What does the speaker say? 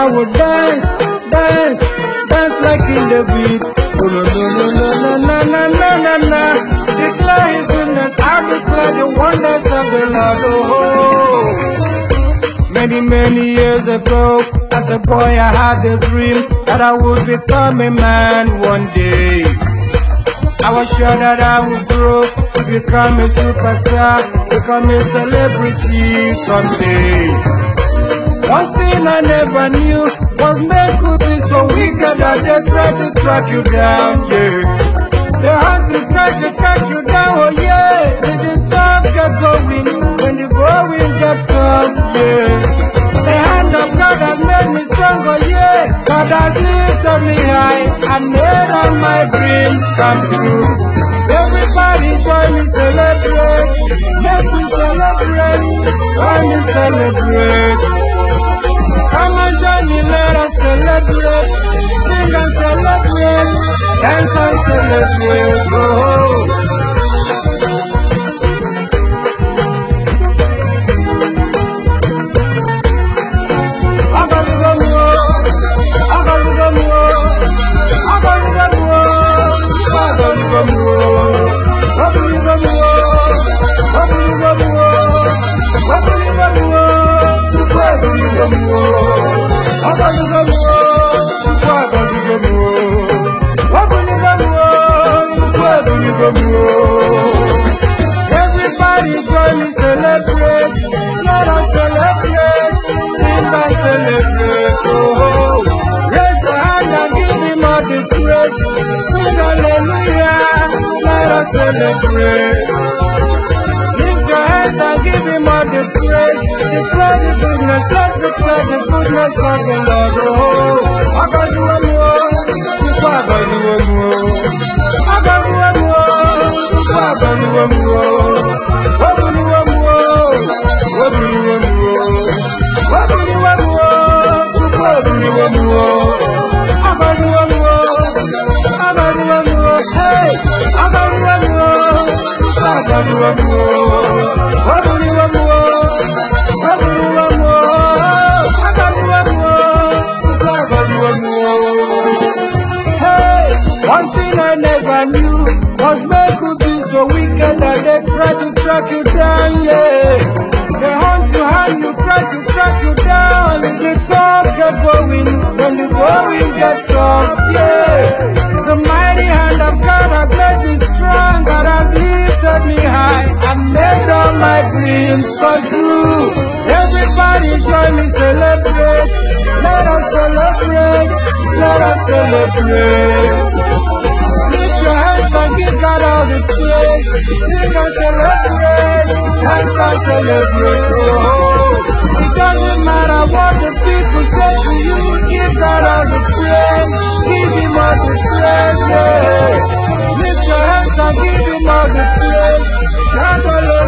I would dance, dance, dance like in the beat. Oh no no no no no no no no no. Declare His goodness, I declare the wonders of the Lord. Oh, many years ago, as a boy I had a dream that I would become a man one day. I was sure that I would grow to become a superstar, become a celebrity someday. One thing I never knew was men could be so wicked that they try to track you down, yeah. They have to try to track you down, oh yeah. When the time gets going, when the going gets tough, yeah. The hand of God has made me stronger, yeah. God has lifted me high and made all my dreams come true. Everybody join me celebrate, make me celebrate, join me celebrate. Come and join me, let us celebrate, sing and celebrate, dance and celebrate, oh. Everybody join me celebrate, let us celebrate, sing and celebrate, oh. Raise your hand and give Him all the praise, sing hallelujah, let us celebrate. Lift your hands and give Him all the praise, declare the goodness, let's declare the goodness of the Lord, oh. I got you one more, I got you one more, I got you one more. One thing I never knew was men could be so wicked that they try to track you down, yeah. They hunt to hand you, try to track you down. If the top get going, when the going gets tough, yeah. The mighty hand of God has made me strong, God has lifted me high and made all my dreams come true. Everybody join me celebrate, let us celebrate, let us celebrate. And give God all the praise, sing and celebrate, dance and celebrate, oh. It doesn't matter what the people say to you, give God all the praise, give Him all the praise, yeah. Lift your hands and give Him all the praise,